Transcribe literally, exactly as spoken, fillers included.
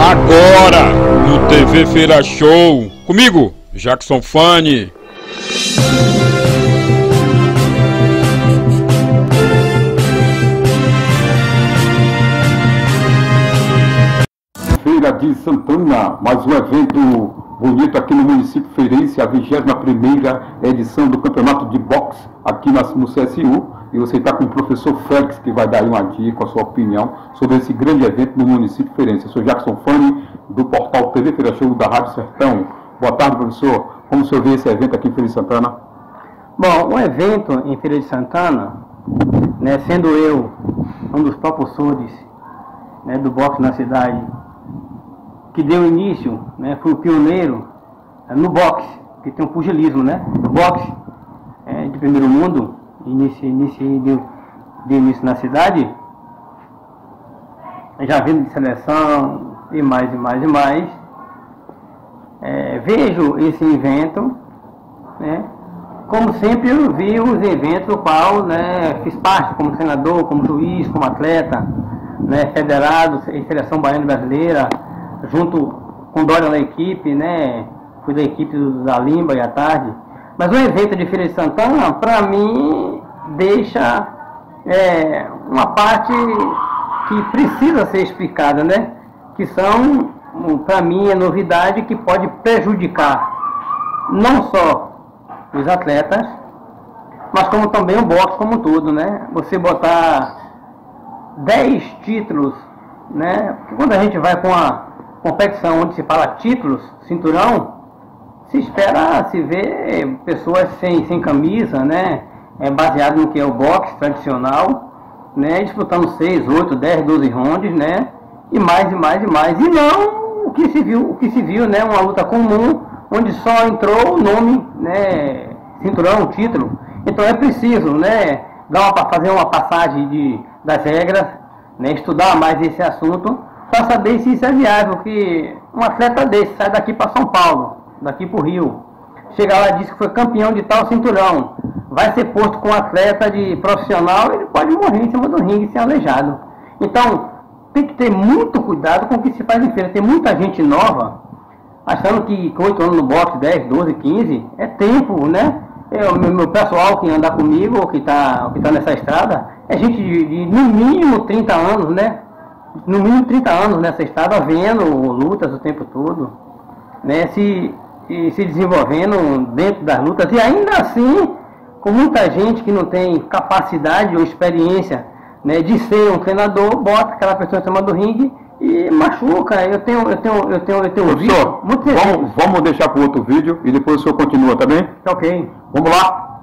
Agora, no T V Feira Show, comigo, Jackson Fanny. Feira de Santana, mais um evento bonito aqui no município feirense, a vigésima primeira edição do campeonato de boxe aqui no C S U. E você está com o professor Félix, que vai dar aí uma dica, a sua opinião sobre esse grande evento no município feirense. Eu sou Jackson Fanny, do portal T V Feira Show da Rádio Sertão. Boa tarde, professor. Como o senhor vê esse evento aqui em Feira de Santana? Bom, o evento em Feira de Santana, né, sendo eu um dos propulsores, né, do boxe na cidade, que deu início, né, fui o pioneiro é, no boxe, que tem um pugilismo, né, no boxe é, de primeiro mundo, inicio, inicio, de, de início na cidade, já vindo de seleção e mais e mais e mais, é, vejo esse evento, né, como sempre eu vi os eventos do qual, né, fiz parte como treinador, como juiz, como atleta, né, federado em seleção baiana brasileira, junto com Dória na equipe, né, fui da equipe da Limba e à tarde. Mas o evento de Feira de Santana, para mim, deixa é, uma parte que precisa ser explicada, né, que são, para mim, a novidade que pode prejudicar não só os atletas, mas como também o boxe como um todo, né? Você botar dez títulos, né? Porque quando a gente vai com a competição onde se fala títulos, cinturão, se espera se ver pessoas sem, sem camisa, né? É baseado no que é o boxe tradicional, né? Disputando seis, oito, dez, doze rounds, né? E mais e mais e mais. E não o que se viu, o que se viu, né? Uma luta comum onde só entrou o nome, né? Cinturão, título. Então é preciso, né? Dar uma, fazer uma passagem de, das regras, né? Estudar mais esse assunto para saber se isso é viável, que um atleta desse sai daqui para São Paulo, daqui para o Rio, chega lá e diz que foi campeão de tal cinturão, vai ser posto com um atleta de profissional, ele pode morrer em cima do ringue sem aleijado. Então, tem que ter muito cuidado com o que se faz em feira. Tem muita gente nova, achando que com oito anos no boxe, dez, doze, quinze, é tempo, né? Eu, meu, meu pessoal que anda comigo, ou que está que tá nessa estrada, é gente de, de no mínimo trinta anos, né? No mínimo trinta anos nessa estrada, vendo lutas o tempo todo, né, se, se desenvolvendo dentro das lutas, e ainda assim, com muita gente que não tem capacidade ou experiência, né, de ser um treinador, bota aquela pessoa em cima do ringue e machuca. Eu tenho, eu tenho, eu tenho, eu tenho Professor, visto muito vamos, vamos deixar para outro vídeo e depois o senhor continua, tá bem? Ok. Vamos lá?